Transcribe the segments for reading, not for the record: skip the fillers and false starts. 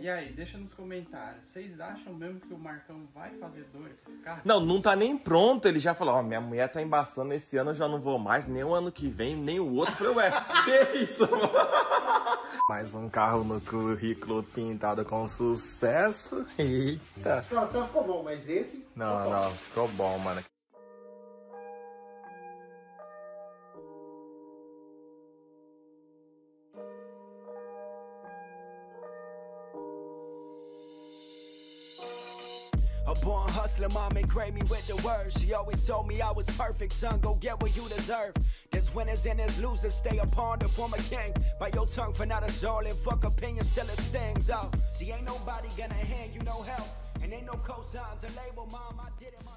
E aí, deixa nos comentários, vocês acham mesmo que o Marcão vai fazer dor com esse carro? Não, não tá nem pronto, ele já falou, ó, minha mulher tá embaçando esse ano, eu já não vou mais, nem o ano que vem, nem o outro. Eu falei, ué, que isso? Mais um carro no currículo pintado com sucesso. Eita. Não, só ficou bom, mas esse... Não, ficou bom, mano. A born hustler, mom engraved me with the words. She always told me I was perfect, son, go get what you deserve. There's winners and there's losers, stay upon the former king. Bite your tongue for not exalting, fuck opinions till it stings out. See, ain't nobody gonna hand you no help, and ain't no cosigns or label, mom, I did it myself.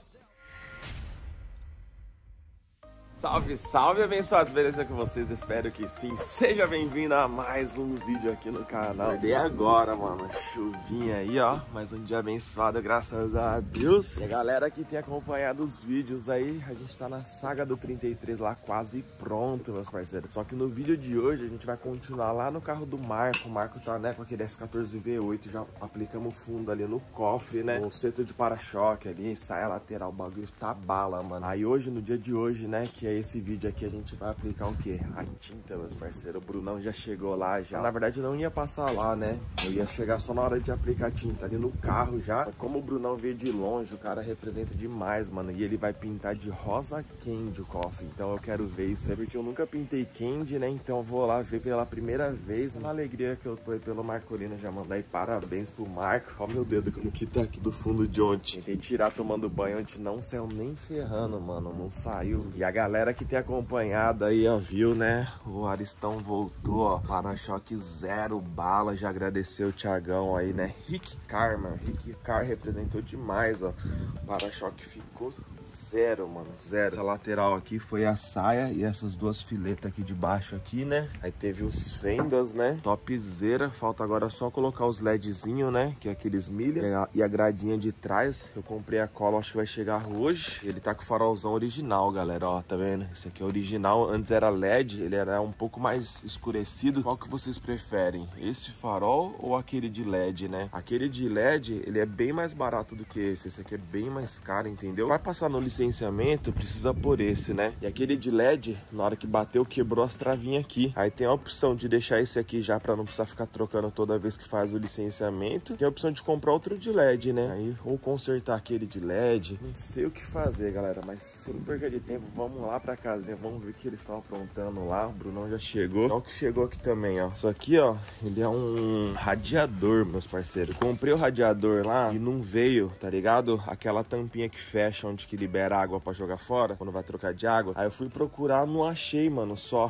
Salve, salve, abençoados, beleza com vocês? Espero que sim. Seja bem-vindo a mais um vídeo aqui no canal. Acordei agora, mano, chuvinha aí, ó. Mais um dia abençoado, graças a Deus. E a galera que tem acompanhado os vídeos aí, a gente tá na saga do 33 lá, quase pronto, meus parceiros. Só que no vídeo de hoje a gente vai continuar lá no carro do Marco. O Marco tá, né, com aquele S14 V8, já aplicamos fundo ali no cofre, né, o setor de para-choque ali, saia lateral, o bagulho tá bala, mano. Aí hoje, no dia de hoje, né, que é esse vídeo aqui, a gente vai aplicar o quê? A tinta, meus parceiros. O Brunão já chegou lá já. Na verdade, eu não ia passar lá, né? Eu ia chegar só na hora de aplicar a tinta ali no carro já. Como o Brunão veio de longe, o cara representa demais, mano. E ele vai pintar de rosa candy o cofre. Então eu quero ver isso aí, porque eu nunca pintei candy, né? Então eu vou lá ver pela primeira vez. Uma alegria que eu tô aí pelo Marcolino. Já mandar aí parabéns pro Marco. Ó meu dedo como que tá aqui do fundo de ontem. Tentei tirar tomando banho ontem, não saiu nem ferrando, mano. Não saiu. E a galera que tem acompanhado aí, ó, viu, né? O Aristão voltou, ó, para-choque zero bala, já agradeceu o Thiagão aí, né? Rick Car, mano, Rick Car representou demais, ó, o para-choque ficou zero, mano, zero. Essa lateral aqui foi a saia e essas duas filetas aqui de baixo aqui, né? Aí teve os fendas, né? Topzera, falta agora só colocar os LEDzinhos, né? Que é aqueles milha e a gradinha de trás. Eu comprei a cola, acho que vai chegar hoje. Ele tá com o farolzão original, galera, ó, tá vendo? Esse aqui é original, antes era LED, ele era um pouco mais escurecido. Qual que vocês preferem? Esse farol ou aquele de LED, né? Aquele de LED, ele é bem mais barato do que esse aqui é bem mais caro, entendeu? Vai passar no licenciamento, precisa pôr esse, né? E aquele de LED, na hora que bateu, quebrou as travinhas aqui. Aí tem a opção de deixar esse aqui já pra não precisar ficar trocando toda vez que faz o licenciamento. Tem a opção de comprar outro de LED, né? Aí, ou consertar aquele de LED. Não sei o que fazer, galera, mas sem perca de tempo, vamos lá pra casinha, vamos ver o que eles estão aprontando lá. O Brunão já chegou. Olha o que chegou aqui também, ó. Isso aqui, ó, ele é um radiador, meus parceiros. Comprei o radiador lá e não veio, tá ligado? Aquela tampinha que fecha onde que libera água pra jogar fora, quando vai trocar de água. Aí eu fui procurar, não achei, mano, só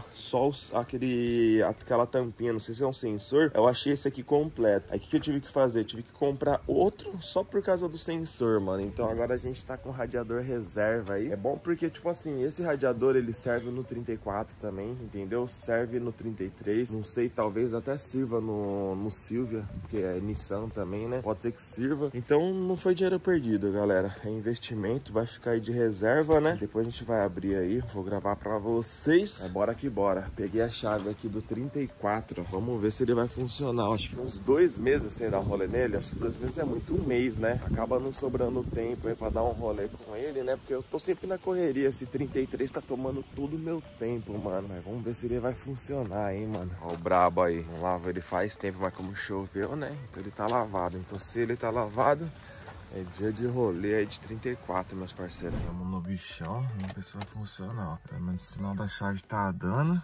aquela tampinha, não sei se é um sensor. Eu achei esse aqui completo. Aí o que eu tive que fazer? Eu tive que comprar outro só por causa do sensor, mano. Então agora a gente tá com radiador reserva aí. É bom porque, tipo assim, esse radiador ele serve no 34 também, entendeu? Serve no 33, não sei, talvez até sirva no Silvia, porque é Nissan também, né? Pode ser que sirva. Então não foi dinheiro perdido, galera. É investimento, vai ficar aí de reserva, né? Depois a gente vai abrir aí, vou gravar pra vocês. Mas bora que bora. Peguei a chave aqui do 34, vamos ver se ele vai funcionar. Acho que uns 2 meses sem dar um rolê nele. Acho que 2 meses é muito, um mês, né? Acaba não sobrando tempo aí pra dar um rolê com ele, né? Porque eu tô sempre na correria. Esse 33 tá tomando todo o meu tempo, mano. Mas vamos ver se ele vai funcionar, hein, mano. Ó o brabo aí. Não lava ele faz tempo, mas como choveu, né? Então ele tá lavado. Então se ele tá lavado, é dia de rolê aí de 34, meus parceiros. Vamos no bichão, vamos ver se vai funcionar, ó. Pelo menos o sinal da chave tá dando.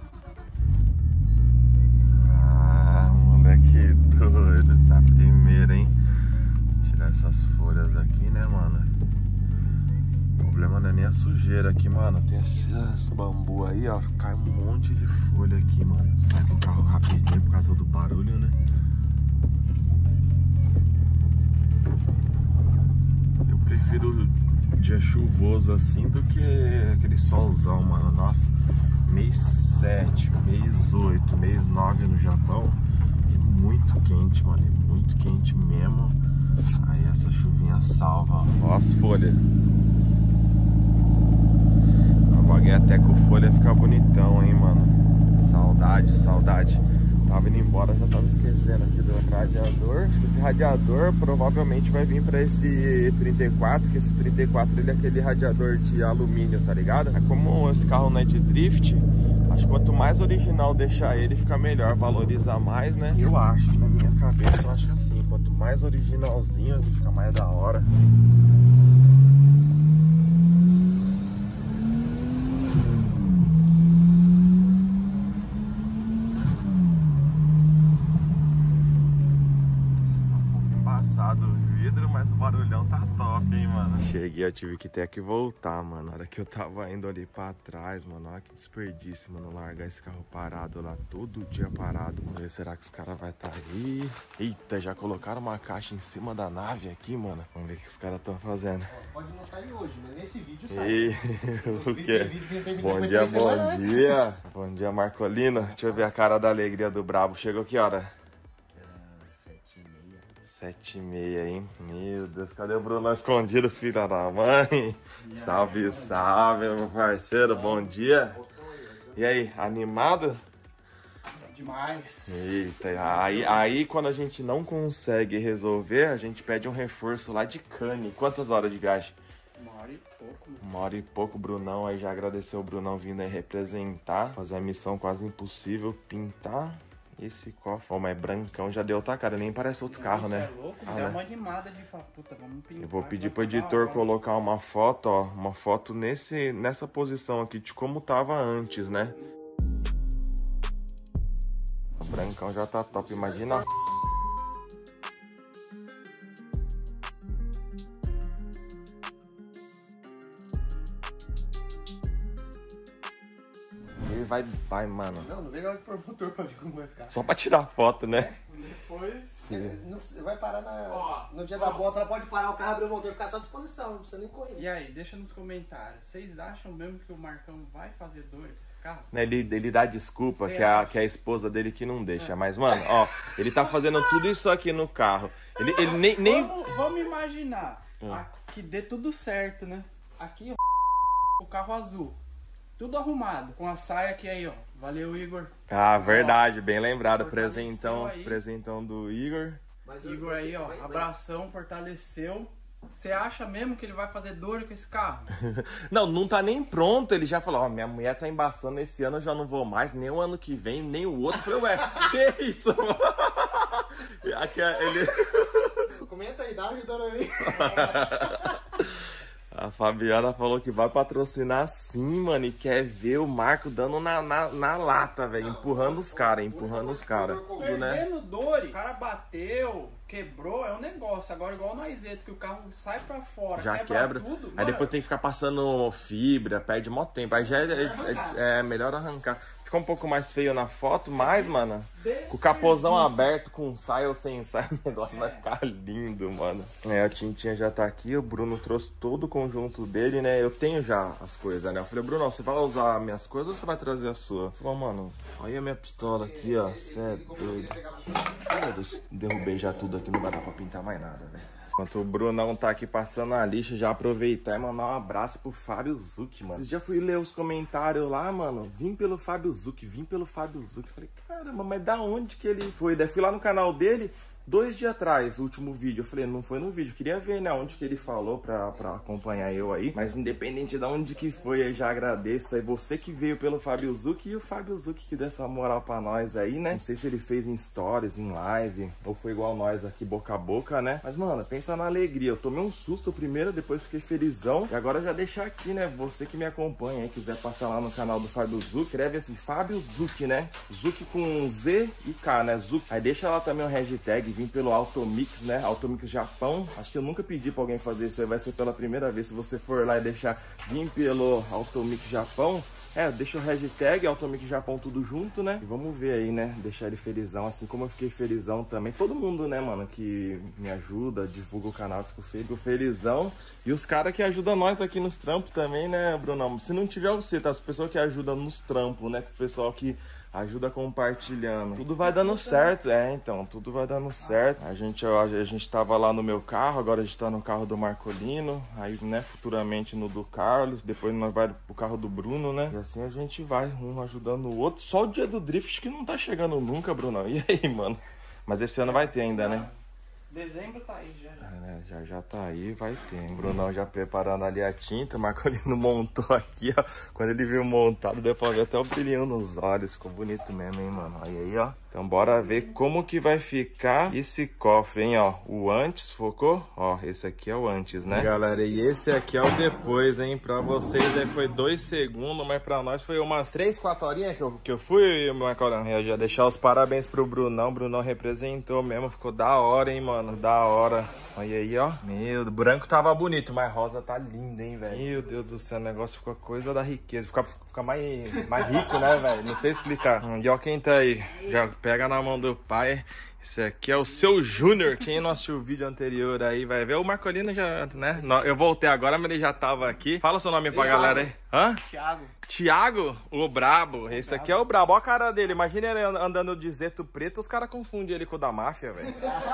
Ah, moleque doido. Na primeira, hein? Tirar essas folhas aqui, né, mano? O problema não é nem a sujeira aqui, mano. Tem esses bambu aí, ó. Cai um monte de folha aqui, mano. Sai com o carro rapidinho por causa do barulho, né? Eu prefiro dia chuvoso assim do que aquele solzão, mano. Nossa, mês 7, mês 8, mês 9 no Japão é muito quente, mano. É muito quente mesmo. Aí essa chuvinha salva, ó. Ó as folhas. A baguinha até com folha fica bonitão, hein, mano. Saudade, saudade. Tava indo embora, já tava esquecendo aqui do radiador. Acho que esse radiador provavelmente vai vir pra esse 34, que esse 34 ele é aquele radiador de alumínio, tá ligado? É como esse carro não é de drift, acho que quanto mais original deixar ele, fica melhor, valoriza mais, né? Eu acho, na minha cabeça, eu acho assim, quanto mais originalzinho, fica mais da hora. O vidro, mas o barulhão tá top, hein, mano. Cheguei, eu tive que ter que voltar, mano. Na hora que eu tava indo ali pra trás, mano. Olha que desperdício, mano. Largar esse carro parado lá, todo dia parado. Vamos ver, será que os caras vão estar aí? Eita, já colocaram uma caixa em cima da nave aqui, mano. Vamos ver o que os caras estão fazendo. Pode não sair hoje, mas nesse vídeo sai. E... o quê? Bom dia, bom dia. Bom dia, Marcolino. Deixa eu ver a cara da alegria do brabo. Chegou que hora? 7h30, hein? Meu Deus, cadê o Bruno escondido, filha da mãe? Salve, salve, meu parceiro, bom dia. E aí, animado? Demais. Eita, aí quando a gente não consegue resolver, a gente pede um reforço lá de Cane. Quantas horas de viagem? 1h pouco. 1h pouco, Brunão. Aí já agradeceu o Brunão vindo aí representar, fazer a missão quase impossível, pintar. Esse cofre, ó, mas brancão já deu outra cara, nem parece outro carro, né? É louco, dá uma animada de falar, puta, vamos pintar. Eu vou pedir pro editor colocar uma foto, ó, uma foto nessa posição aqui de como tava antes, né? O brancão já tá top, imagina. Vai, mano. Não vem logo pro motor pra ver como vai ficar. Só pra tirar foto, né? Depois... Vai parar no dia da volta, ela pode parar o carro, abrir o motor e ficar só à disposição, não precisa nem correr. E aí, deixa nos comentários, vocês acham mesmo que o Marcão vai fazer dor com esse carro? Ele dá desculpa que a esposa dele que não deixa, mas, mano, ó, ele tá fazendo tudo isso aqui no carro. Ele nem... Vamos imaginar que dê tudo certo, né? Aqui, o carro azul. Tudo arrumado, com a saia aqui aí, ó. Valeu, Igor. Ah, verdade, bem lembrado. Presentão do Igor. Igor aí, ó, abração, fortaleceu. Você acha mesmo que ele vai fazer dor com esse carro? Não tá nem pronto. Ele já falou, ó, minha mulher tá embaçando esse ano, eu já não vou mais, nem o ano que vem, nem o outro. Eu falei, ué, que isso? Aqui, ele... Comenta aí, dá uma ajuda aí. A Fabiana falou que vai patrocinar sim, mano, e quer ver o Marco dando na lata, velho, empurrando os caras. Perdendo dor, o cara bateu, quebrou, é um negócio. Agora igual no Aizeto, que o carro sai pra fora, já quebra tudo. Aí depois tem que ficar passando fibra, perde mó tempo. Aí já é melhor arrancar. Ficou um pouco mais feio na foto, mas, mano, com o capozão aberto, com saia ou sem saia, o negócio vai ficar lindo, mano. A Tintinha já tá aqui, o Bruno trouxe todo o conjunto dele, né? Eu tenho já as coisas, né? Eu falei, Bruno, você vai usar minhas coisas ou você vai trazer a sua? Ele falou, mano, olha a minha pistola aqui, ó, você é doido. Meu Deus, derrubei já tudo aqui, não vai dar pra pintar mais nada, velho. Enquanto o Brunão tá aqui passando a lixa, já aproveitar e mandar um abraço pro Fábio Zucchi, mano. Já fui ler os comentários lá, mano. Vim pelo Fábio Zucchi. Falei, caramba, mas da onde que ele foi? Daí fui lá no canal dele, 2 dias atrás, o último vídeo. Eu falei, não foi no vídeo. Queria ver, né, onde que ele falou pra acompanhar eu aí. Mas independente de onde que foi, eu já agradeço aí. Você que veio pelo Fábio Zucchi e o Fábio Zucchi que deu essa moral pra nós aí, né? Não sei se ele fez em stories, em live, ou foi igual nós aqui, boca a boca, né? Mas, mano, pensa na alegria. Eu tomei um susto primeiro, depois fiquei felizão. E agora já deixar aqui, né? Você que me acompanha aí, quiser passar lá no canal do Fábio Zucchi, escreve assim, Fábio Zucchi, né? Zucchi com Z e K, né? Zucchi. Aí deixa lá também o hashtag, vim pelo Automix, né? Automix Japão. Acho que eu nunca pedi pra alguém fazer isso aí, vai ser pela primeira vez. Se você for lá e deixar vim pelo Automix Japão, deixa o hashtag Automix Japão tudo junto, né? E vamos ver aí, né? Deixar ele felizão, assim como eu fiquei felizão também. Todo mundo, né, mano, que me ajuda, divulga o canal, fico felizão. E os caras que ajudam nós aqui nos trampos também, né, Brunão? Se não tiver você, tá? As pessoas que ajudam nos trampos, né? O pessoal que ajuda compartilhando. Tudo vai dando certo, então, tudo vai dando certo. A gente tava lá no meu carro, agora a gente tá no carro do Marcolino, aí, né, futuramente no do Carlos, depois nós vai pro carro do Bruno, né? E assim a gente vai, um ajudando o outro. Só o dia do drift que não tá chegando nunca, Brunão. E aí, mano? Mas esse ano vai ter ainda, né? Dezembro tá aí já. Já tá aí, vai ter. O Brunão já preparando ali a tinta, o Marcolino montou aqui, ó. Quando ele viu montado, deu pra ver até o brilhinho nos olhos. Ficou bonito mesmo, hein, mano? Olha aí, ó. Então bora ver como que vai ficar esse cofre, hein, ó. O antes, focou? Ó, esse aqui é o antes, né? Galera, e esse aqui é o depois, hein. Pra vocês aí foi 2 segundos, mas pra nós foi umas 3, 4 horinhas que eu fui, Marcolino. Eu já deixar os parabéns pro Brunão. O Brunão representou mesmo, ficou da hora, hein, mano. Da hora. Olha aí, ó. Meu, o branco tava bonito, mas rosa tá lindo, hein, velho. Meu Deus do céu, o negócio ficou coisa da riqueza. Fica mais rico, né, velho? Não sei explicar. E ó quem tá aí. Já pega na mão do pai. Esse aqui é o seu Júnior. Quem não assistiu o vídeo anterior aí vai ver. O Marcolino já, né? Eu voltei agora, mas ele já tava aqui. Fala o seu nome pra galera aí. Hã? Thiago, o brabo. Esse aqui é o brabo. Olha a cara dele. Imagina ele andando de Zeto preto, os caras confundem ele com o da máfia, velho.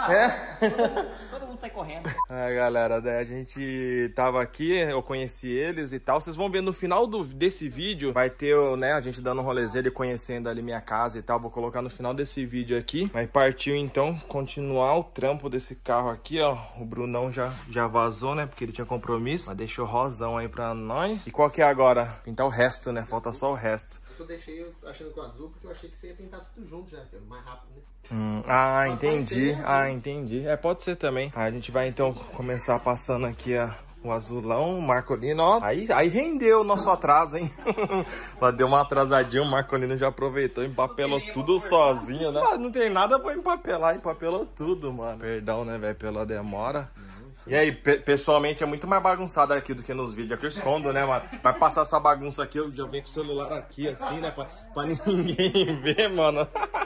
Todo mundo sai correndo. Galera, a gente tava aqui, eu conheci eles e tal. Vocês vão ver no final desse vídeo, vai ter, né, a gente dando um rolezinho, ele conhecendo ali minha casa e tal. Vou colocar no final desse vídeo aqui. Mas partiu então continuar o trampo desse carro aqui, ó. O Brunão já vazou, né, porque ele tinha compromisso. Mas deixou rosão aí pra nós. E qual que é agora? Pintar o resto, né? Falta só o resto. Eu deixei achando com azul porque eu achei que você ia pintar tudo junto já, que é mais rápido, né? Entendi. Entendi. Pode ser também. A gente vai então começar passando aqui o azulão, o Marcolino, ó. Aí rendeu o nosso atraso, hein? Lá deu uma atrasadinha, o Marcolino já aproveitou, empapelou tudo sozinho, né? Não tem nada pra empapelar, empapelou tudo, mano. Perdão, né, velho, pela demora. E aí, pessoalmente é muito mais bagunçado aqui do que nos vídeos. Aqui eu escondo, né, mano? Vai passar essa bagunça aqui, eu já venho com o celular aqui, assim, né? Pra ninguém ver, mano.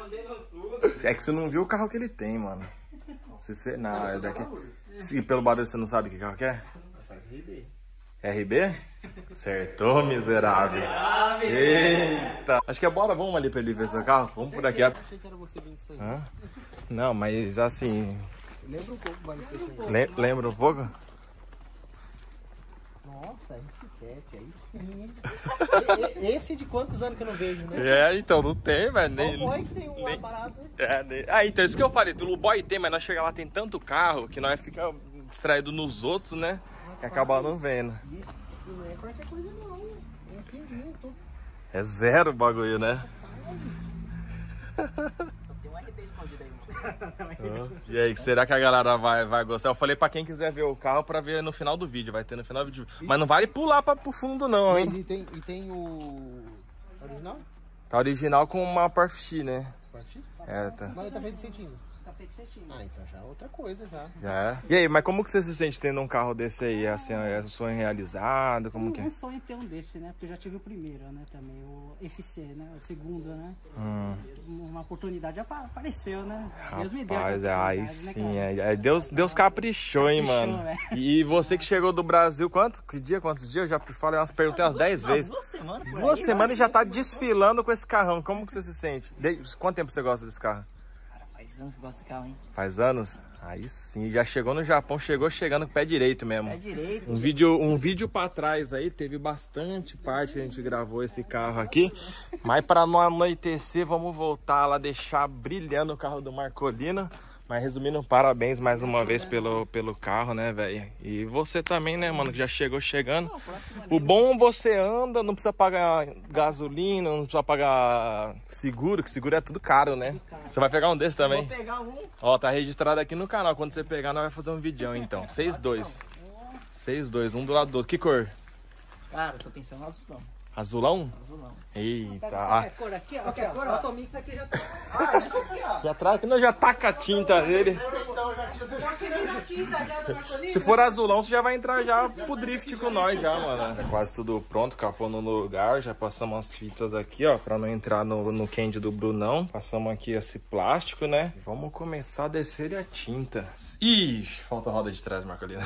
É que você não viu o carro que ele tem, mano. Não, é daqui. Se pelo barulho você não sabe que carro que é? RB? Acertou, miserável. Eita. Acho que vamos ali pra ele ver seu carro. Vamos por aqui. Eu achei que era você vindo disso aí. Não, mas assim... Lembra um pouco, mano. Lembra um pouco? Nossa, 27, aí sim. Esse de quantos anos que eu não vejo, É, né? então não tem, velho. Só o boy que tem um lá parado. Então, isso que eu falei, do boy tem, mas nós chegamos lá, tem tanto carro que nós ficamos distraídos nos outros, né? Que acaba não vendo. E não é qualquer coisa não. É inteirinho, É zero o bagulho, né? Só tem um RB escondido aí, mano. E aí, será que a galera vai gostar? Eu falei pra quem quiser ver o carro pra ver no final do vídeo. Vai ter no final do vídeo. Mas não vale pular pro fundo não, hein? E tem o original? Tá original com uma Porsche, né? Porsche? Tá. Mas ele tá feito certinho. Tá feito certinho. Então já é outra coisa já. Já. E aí, mas como que você se sente tendo um carro desse aí? Assim, é um sonho realizado? Como que é? Um sonho ter um desse, né? Porque eu já tive o primeiro, né? Também o FC, né? O segundo, né? Uma oportunidade apareceu, né? Deus me deu. Rapaz, aí sim. Deus caprichou, hein, mano? E você que chegou do Brasil, quantos dias? Eu já falei umas perguntas umas 10 vezes. 2 semanas por aí. 2 semanas e já tá desfilando com esse carrão. Como que você se sente? Quanto tempo você gosta desse carro? Faz anos que gosto desse carro, hein? Faz anos? Aí sim, já chegou no Japão, chegando com o pé direito mesmo. Pé direito. Um vídeo pra trás aí, teve bastante parte que a gente gravou esse carro aqui. Mas para não anoitecer, vamos voltar lá, deixar brilhando o carro do Marcolino. Mas resumindo, parabéns mais uma vez pelo carro, né, velho? E você também, né, mano, que já chegou chegando. O bom, você anda, não precisa pagar gasolina, não precisa pagar seguro, que seguro é tudo caro, né? Você vai pegar um desse também? Vou pegar um. Ó, tá registrado aqui no canal. Quando você pegar, nós vamos fazer um vídeo então. 6-2. 6-2, um do lado do outro. Que cor? Cara, eu tô pensando no azulão. Azulão? Azulão. Eita. Qualquer cor aqui, ó. Qualquer cor, ó. O Tomix aqui já tá. Já traz aqui, nós já taca a tinta nele. Então já tira Já tirei da tinta já do Marcolino. Se for azulão, você já vai entrar já pro drift com nós já, mano. É quase tudo pronto, capô no lugar. Já passamos as fitas aqui, ó, pra não entrar no candy do Brunão. Passamos aqui esse plástico, né? Vamos começar a descer a tinta. Ih, falta a roda de trás, Marcolino.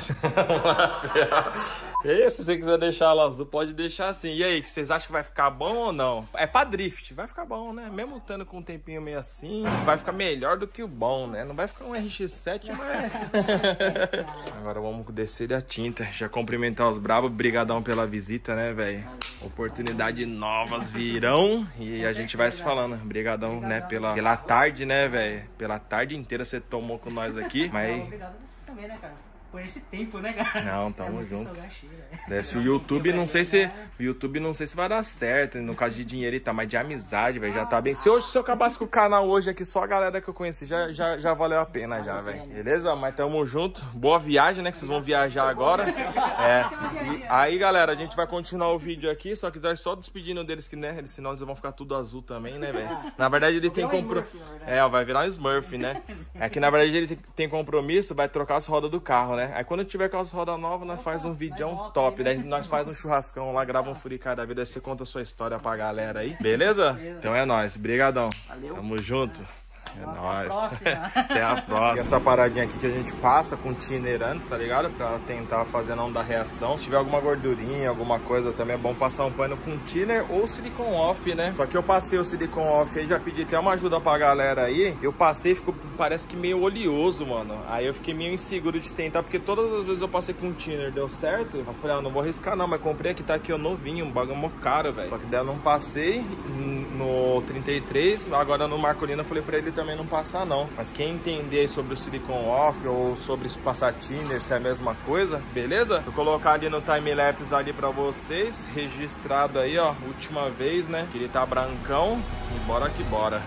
E se você quiser deixar ela azul, pode deixar assim. E aí, que vocês acham que vai ficar bom ou não? É pra drift, vai ficar bom, né? Mesmo estando com um tempinho meio assim, vai ficar melhor do que o bom, né? Não vai ficar um RX-7, mas... Agora vamos descer a tinta. Já cumprimentar os bravos. Brigadão pela visita, né, velho? Oportunidades novas virão e a gente vai se falando. Brigadão, né, pela tarde, né, velho? Pela tarde inteira você tomou com nós aqui, mas... Obrigado a vocês também, né, cara? Por esse tempo, né, cara? Não, tamo junto. Se o YouTube não sei se vai dar certo, no caso de dinheiro e tal, mas de amizade, velho, já tá bem. Se eu acabasse com o canal hoje aqui, só a galera que eu conheci, já valeu a pena já, velho. Beleza? Mas tamo junto. Boa viagem, né, que vocês vão viajar agora. E aí, galera, a gente vai continuar o vídeo aqui, só que nós só despedindo deles, que, né, senão eles vão ficar tudo azul também, né, velho. Na verdade, ele tem compromisso. Vai virar um Smurf, né? É que, na verdade, ele tem compromisso, vai trocar as rodas do carro, né? Aí quando tiver com as rodas novas, nós faz um vídeo top. Daí nós faz um churrascão lá, grava um furicai da vida. Aí você conta a sua história pra galera aí. Beleza? Então é nóis. Brigadão. Tamo junto. É nóis. Até a próxima. E essa paradinha aqui que a gente passa com thinner antes, tá ligado? Pra tentar fazer não dar reação. Se tiver alguma gordurinha, alguma coisa, também é bom passar um pano com thinner ou silicone off, né? Só que eu passei o silicone off aí, já pedi até uma ajuda pra galera aí. Eu passei, ficou, parece que meio oleoso, mano. Aí eu fiquei meio inseguro de tentar, porque todas as vezes eu passei com thinner, deu certo. Eu falei, não vou arriscar não, mas comprei aqui, tá aqui, ó, novinho, um bagulho mó caro, velho. Só que daí eu não passei no 33, agora no Marcolino eu falei pra ele também não passar não, mas quem entender sobre o silicone off ou sobre passar thinner, se é a mesma coisa, beleza? Vou colocar ali no time-lapse ali pra vocês, registrado aí, ó, última vez, né, que ele tá brancão, e bora que bora.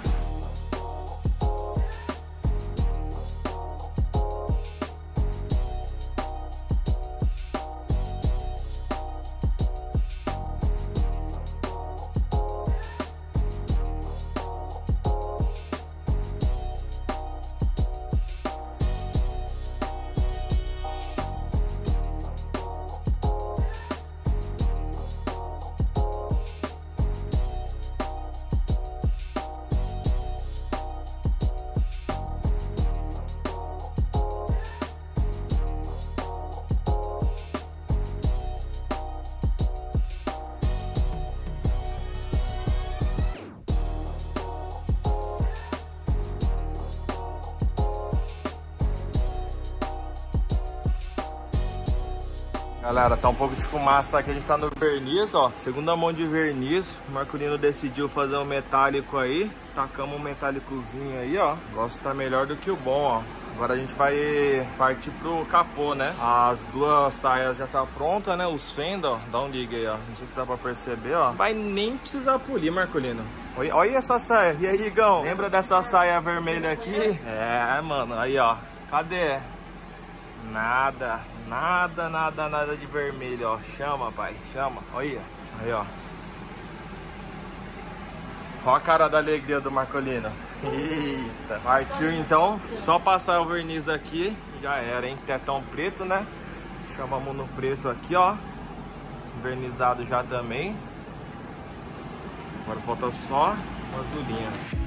Galera, tá um pouco de fumaça aqui, a gente tá no verniz, ó. Segunda mão de verniz, o Marcolino decidiu fazer um metálico aí. Tacamos um metálicozinho aí, ó. O negócio tá melhor do que o bom, ó. Agora a gente vai partir pro capô, né? As duas saias já tá pronta, né? Os fenda, ó. Dá um liga aí, ó. Não sei se dá pra perceber, ó. Vai nem precisar polir, Marcolino. Olha essa saia. E aí, Igão? Lembra dessa saia vermelha aqui? É, mano. Aí, ó. Cadê? Nada de vermelho, ó. Chama, pai, chama. Olha, aí, ó. Ó a cara da alegria do Marcolino. Eita, partiu então. Só passar o verniz aqui, já era, hein? Tetão preto, né? Chamamos no preto aqui, ó. Vernizado já também. Agora falta só uma azulinha.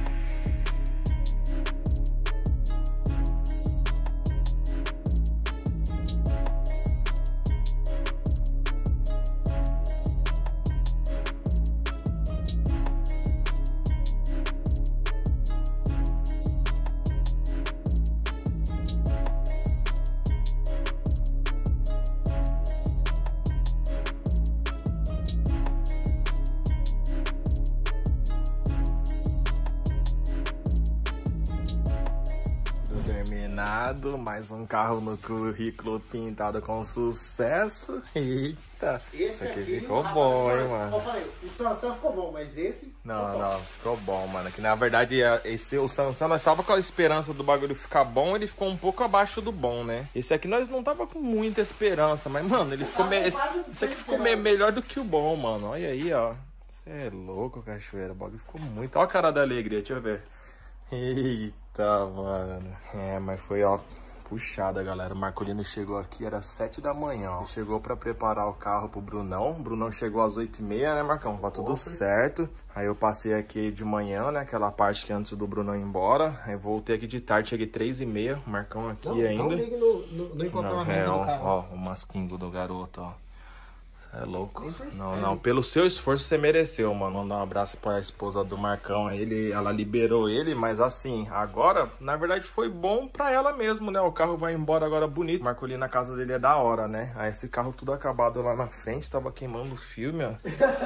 Terminado, mais um carro no currículo pintado com sucesso. Eita, esse aqui ficou bom, hein, mano? Eu falei, o Sansão ficou bom, mas esse... Não, ficou bom, mano. Que na verdade, o Sansão, nós tava com a esperança do bagulho ficar bom, ele ficou um pouco abaixo do bom, né? Esse aqui nós não tava com muita esperança, mas, mano, ele ficou... Esse aqui ficou melhor do que o bom, mano. Olha aí, ó. Você é louco, cachoeira. O bagulho ficou muito... Olha a cara da alegria, deixa eu ver. Eita, mano. É, mas foi, ó, puxada, galera. O Marcolino chegou aqui, era 7 da manhã, ó. Ele chegou pra preparar o carro pro Brunão. O Brunão chegou às 8h30, né, Marcão? Tá tudo certo. Aí eu passei aqui de manhã, né, aquela parte que antes do Brunão ir embora. Aí voltei aqui de tarde, cheguei 3h30. O Marcão aqui ainda. Não ligue no encontramento, não, cara. Ó, o masquingo do garoto, ó. É louco. Não, pelo seu esforço você mereceu, mano. Mandar um abraço pra esposa do Marcão. Ela liberou ele, mas assim, agora, na verdade, foi bom pra ela mesmo, né? O carro vai embora agora bonito. O Marcolino na casa dele é da hora, né? Aí esse carro tudo acabado lá na frente, tava queimando o filme, ó.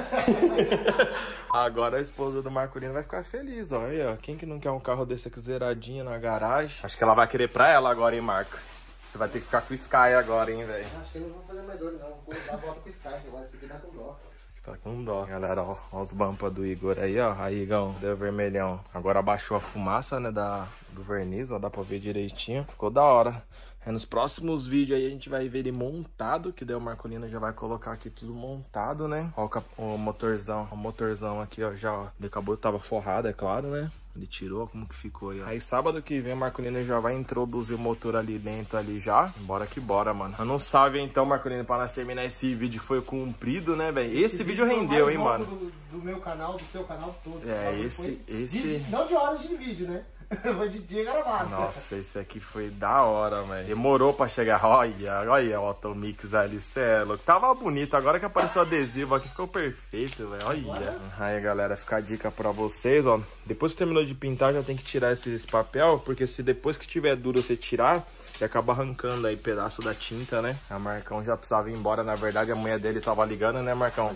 Agora a esposa do Marcolino vai ficar feliz, ó. Aí, ó. Quem que não quer um carro desse aqui zeradinho na garagem? Acho que ela vai querer pra ela agora, hein, Marco? Você vai ter que ficar com o Sky agora, hein, velho? Acho que eu não vou fazer mais dor, não. Vou dar a volta com o Sky, agora esse aqui dá com dó. Esse aqui tá com dó. Galera, ó os bumpas do Igor aí, ó. Aí, Igão, deu vermelhão. Agora abaixou a fumaça, né, do verniz, ó. Dá pra ver direitinho. Ficou da hora. Nos próximos vídeos aí a gente vai ver ele montado, que daí o Marcolino já vai colocar aqui tudo montado, né? Ó o motorzão aqui, ó, já, ó. Ele acabou, tava forrado, é claro, né? Ele tirou, como que ficou aí, ó. Aí sábado que vem o Marcolino já vai introduzir o motor ali dentro, ali já. Bora que bora, mano. Não salve então, Marcolino, pra nós terminar esse vídeo que foi cumprido, né, velho? Esse vídeo rendeu, hein, mano? Do meu canal, do seu canal todo. É, esse... Não de horas de vídeo, né? Foi de dia gravado. Nossa, esse aqui foi da hora, velho. Demorou pra chegar. Olha o Automix ali, cê é louco. Tava bonito, agora que apareceu o adesivo aqui, ficou perfeito, velho. Olha. Aí, galera, fica a dica pra vocês, ó. Depois que terminou de pintar, já tem que tirar esses papel, porque se depois que tiver duro você tirar, e acaba arrancando aí pedaço da tinta, né? A Marcão já precisava ir embora, na verdade a mulher dele tava ligando, né, Marcão?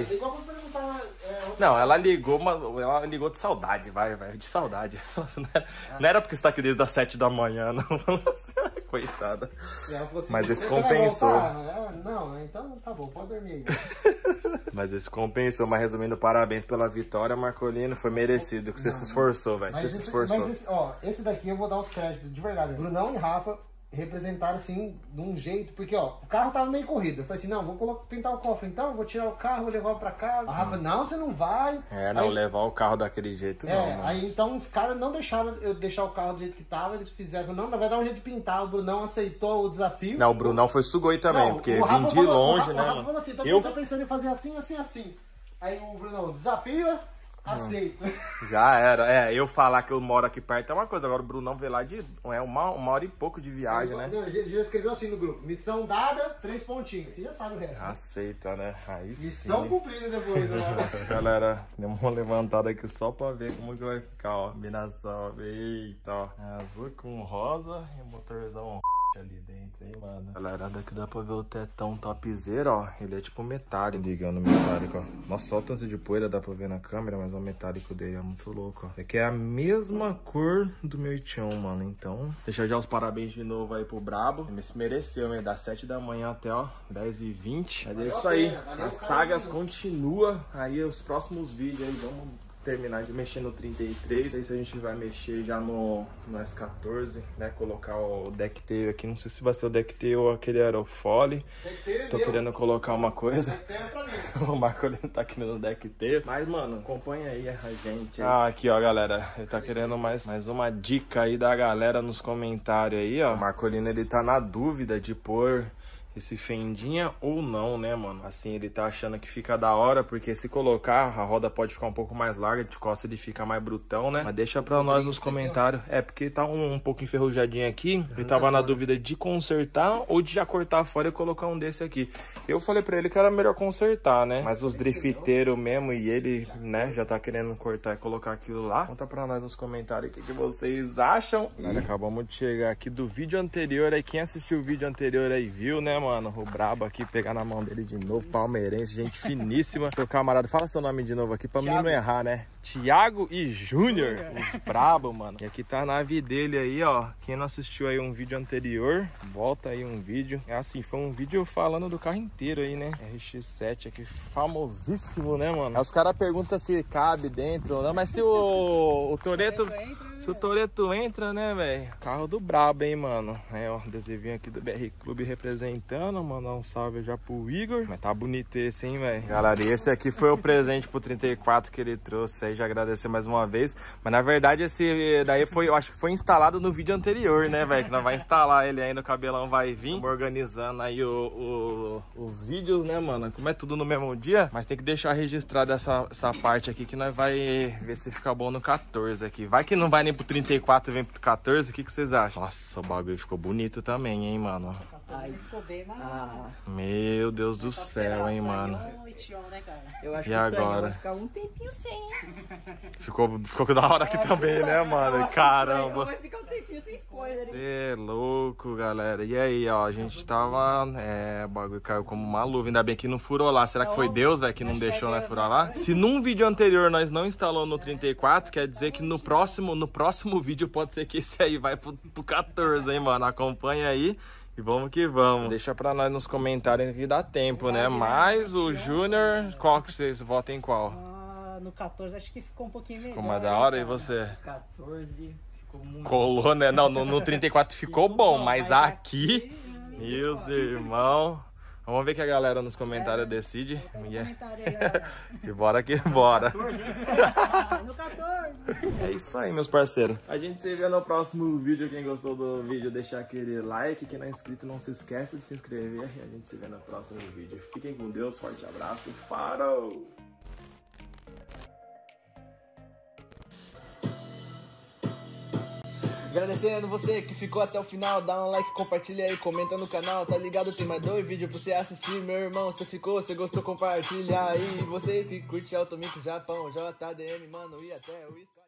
Não, ela ligou, mas ela ligou de saudade, vai, de saudade. Não era porque você tá aqui desde as 7 da manhã, não. Coitada. Mas esse compensou. Não, então tá bom, pode dormir aí. Mas esse compensou, mas resumindo, parabéns pela vitória, Marcolino. Foi merecido, que você se esforçou, velho. Você se esforçou. Mas esse daqui eu vou dar os créditos de verdade. Brunão e Rafa representaram assim, de um jeito, porque ó, o carro tava meio corrido. Eu falei assim, não, vou pintar o cofre então, vou tirar o carro, vou levar pra casa. A Rafa, não, você não vai. Não, levar o carro daquele jeito não, mano. Aí então os caras não deixaram eu deixar o carro do jeito que tava, eles fizeram, não, vai dar um jeito de pintar. O Brunão aceitou o desafio. Não, o Brunão foi sugoi também, não, porque vim de longe, né, mano? Falou assim, eu tô pensando em fazer assim, assim, assim. Aí o Brunão, desafio, aceito. Já era. Eu falar que eu moro aqui perto é uma coisa, agora o Brunão veio lá de uma hora e pouco de viagem, né? Já escreveu assim no grupo, missão dada, 3 pontinhos. Você já sabe o resto. Aceita, né? Aí missão cumprida depois, né? Galera, deu uma levantada aqui só pra ver como que vai ficar, ó. Combinação, eita, ó. Azul com rosa e o motorzão ali dentro, hein, mano. Galera, daqui dá pra ver o tetão topzera, ó. Ele é tipo metálico, ligando metálico, ó. Nossa, olha o tanto de poeira, dá pra ver na câmera, mas o metálico dele é muito louco, ó. Aqui é a mesma cor do meu Tião, mano. Então, deixa já os parabéns de novo aí pro Brabo. Ele se mereceu, né? Das 7 da manhã até, ó, 10h20. Mas é isso aí. As sagas continuam. Aí, os próximos vídeos aí, vamos terminar de mexer no 33, aí se a gente vai mexer já no S14, né, colocar o decktail aqui, não sei se vai ser o decktail ou aquele aerofólio, tô querendo colocar uma coisa, o Marcolino tá querendo decktail, mas mano, acompanha aí a gente. Aqui ó galera, ele tá querendo mais uma dica aí da galera nos comentários aí ó, o Marcolino ele tá na dúvida de pôr esse fendinha ou não, né, mano? Assim, ele tá achando que fica da hora, porque se colocar, a roda pode ficar um pouco mais larga, de costas ele fica mais brutão, né? Mas deixa pra nós nos comentários. É, porque tá um pouco enferrujadinho aqui, ele tava na dúvida de consertar ou de já cortar fora e colocar um desse aqui. Eu falei pra ele que era melhor consertar, né? Mas os drifteiros mesmo e ele, né, já tá querendo cortar e colocar aquilo lá. Conta pra nós nos comentários o que vocês acham. Galera, acabamos de chegar aqui do vídeo anterior aí. Quem assistiu o vídeo anterior aí viu, né, mano? O Brabo aqui, pegar na mão dele de novo, palmeirense, gente finíssima. Seu camarada, fala seu nome de novo aqui pra mim não errar, né? Thiago e Júnior, os brabo, mano. E aqui tá a nave dele aí, ó. Quem não assistiu aí um vídeo anterior, volta aí um vídeo. É assim, foi um vídeo falando do carro inteiro aí, né? RX-7 aqui, famosíssimo, né, mano? Aí os caras perguntam se cabe dentro ou não, mas se o Toretto... Se o Toretto entra, né, velho? Carro do brabo, hein, mano? É, ó, adesivinho aqui do BR Clube representando. Mandar um salve já pro Igor. Mas tá bonito esse, hein, velho? Galera, esse aqui foi o presente pro 34 que ele trouxe aí. Já agradecer mais uma vez. Mas na verdade, esse daí foi, eu acho que foi instalado no vídeo anterior, né, velho? Que nós vai instalar ele aí no Cabelão Vai Vir. Estamos organizando aí os vídeos, né, mano? Como é tudo no mesmo dia, mas tem que deixar registrada essa parte aqui que nós vai ver se fica bom no 14 aqui. Vai que não vai nem pro 34 e vem pro 14, o que vocês acham? Nossa, o bagulho ficou bonito também, hein, mano? Aí ficou bem, mas... Meu Deus do céu, hein, mano? Eu acho E agora? Vai ficar um tempinho sem, hein? Ficou da hora aqui também, né, mano? Caramba. Vai ficar um tempinho sem spoiler, hein? Você é louco, galera. E aí, ó, a gente tava... o bagulho caiu como uma luva. Ainda bem que não furou lá. Será que foi Deus, velho, que não deixou nós furar lá? Se num vídeo anterior nós não instalou no 34, quer dizer que no próximo vídeo pode ser que esse aí vai pro 14, hein, mano? Acompanha aí. E vamos que vamos. Deixa pra nós nos comentários que dá tempo, né? Mas o Júnior, qual que vocês votam em qual? No 14 acho que ficou um pouquinho melhor. Ficou mais da hora, e você? 14 ficou muito... Colou, né? Não, no 34 ficou bom, mas aqui, meus irmãos... Vamos ver que a galera nos comentários decide. E bora que bora. No 14. É isso aí, meus parceiros. A gente se vê no próximo vídeo. Quem gostou do vídeo, deixar aquele like. Quem não é inscrito, não se esqueça de se inscrever. E a gente se vê no próximo vídeo. Fiquem com Deus, forte abraço. Farou! Agradecendo você que ficou até o final, dá um like, compartilha aí, comenta no canal, tá ligado? Tem mais 2 vídeos pra você assistir, meu irmão, você ficou, você gostou, compartilha aí. Você que curte Automix Japão, JDM, mano, e até o